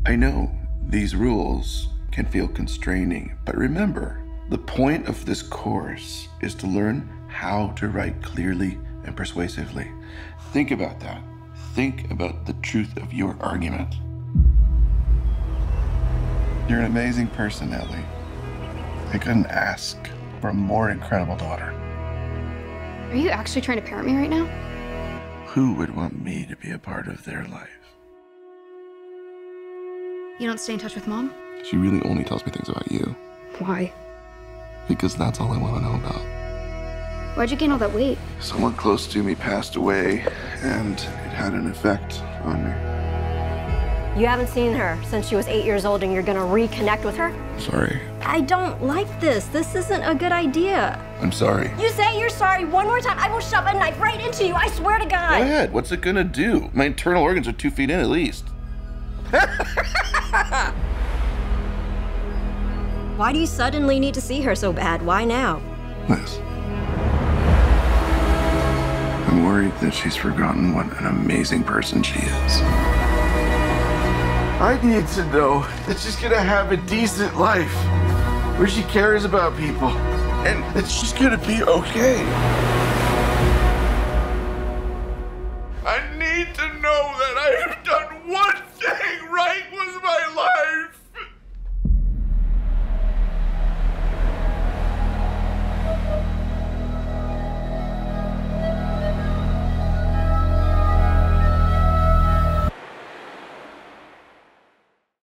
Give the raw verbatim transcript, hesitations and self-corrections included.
I know these rules can feel constraining, but remember, the point of this course is to learn how to write clearly and persuasively. Think about that. Think about the truth of your argument. You're an amazing person, Ellie. I couldn't ask for a more incredible daughter. Are you actually trying to parent me right now? Who would want me to be a part of their life? You don't stay in touch with Mom? She really only tells me things about you. Why? Because that's all I want to know about. Why'd you gain all that weight? Someone close to me passed away, and it had an effect on me. You haven't seen her since she was eight years old and you're gonna reconnect with her? Sorry. I don't like this. This isn't a good idea. I'm sorry. You say you're sorry one more time, I will shove a knife right into you. I swear to God. Go ahead. What's it gonna do? My internal organs are two feet in at least. Why do you suddenly need to see her so bad? Why now? Liz. I'm worried that she's forgotten what an amazing person she is. I need to know that she's gonna have a decent life where she cares about people and that she's gonna be okay. I need to know that.